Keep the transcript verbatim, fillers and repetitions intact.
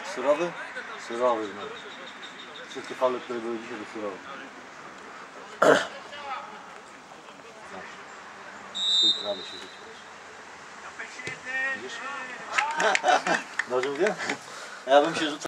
Surowy? Surowy, no. Wszystkie fale, które były dzisiaj, to surowe. Swój prawie się rzucił. Widzisz? Dobrze mówię? Ja bym się rzucał.